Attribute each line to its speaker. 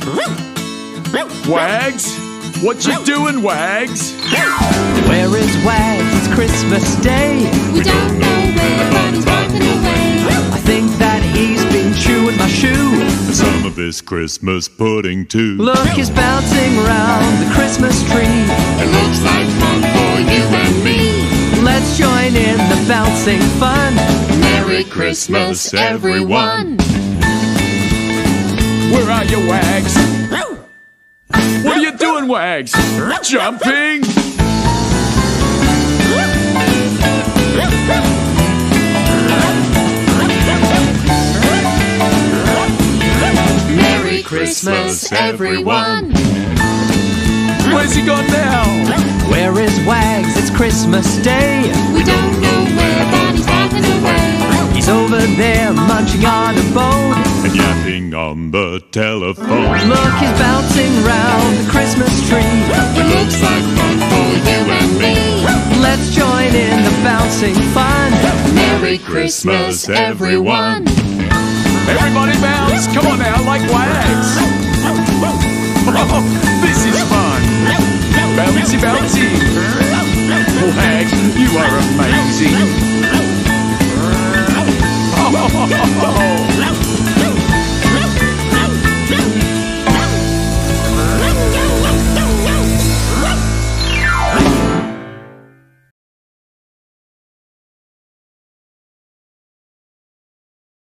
Speaker 1: Wags? What you doing, Wags?
Speaker 2: Where is Wags? It's Christmas Day.
Speaker 3: We don't know where, but he's walking away.
Speaker 2: I think that he's been chewing my shoe.
Speaker 4: And some of this Christmas pudding too.
Speaker 2: Look, he's bouncing around the Christmas tree.
Speaker 3: It looks like fun for you and me.
Speaker 2: Let's join in the bouncing fun.
Speaker 3: Merry Christmas, everyone.
Speaker 1: Where are you, Wags? What are you doing, Wags? Jumping?
Speaker 3: Merry Christmas, everyone.
Speaker 1: Where's he gone now?
Speaker 2: Where is Wags? It's Christmas Day.
Speaker 3: We don't know where, but he's walking away.
Speaker 2: He's over there munching on a bone.
Speaker 4: And yapping on the telephone.
Speaker 2: Look, he's bouncing round the Christmas tree.
Speaker 3: It looks like fun for you and me.
Speaker 2: Let's join in the bouncing fun.
Speaker 3: Merry Christmas, everyone.
Speaker 1: Everybody bounce! Come on now, like Wags! Oh, this is fun! Bouncy, bouncy! Wags, you are amazing! Oh,